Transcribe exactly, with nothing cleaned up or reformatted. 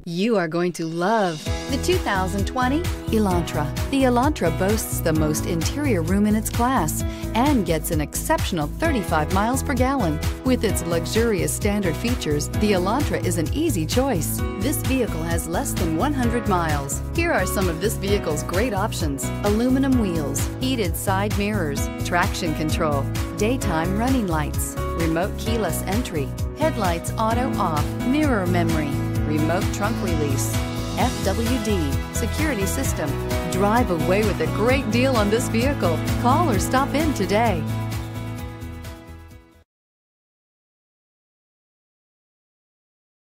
You are going to love the two thousand twenty Elantra. The Elantra boasts the most interior room in its class and gets an exceptional thirty-five miles per gallon. With its luxurious standard features, the Elantra is an easy choice. This vehicle has less than one hundred miles. Here are some of this vehicle's great options: aluminum wheels, heated side mirrors, traction control, daytime running lights, remote keyless entry, headlights auto off, mirror memory, remote trunk release, F W D, security system. Drive away with a great deal on this vehicle. Call or stop in today.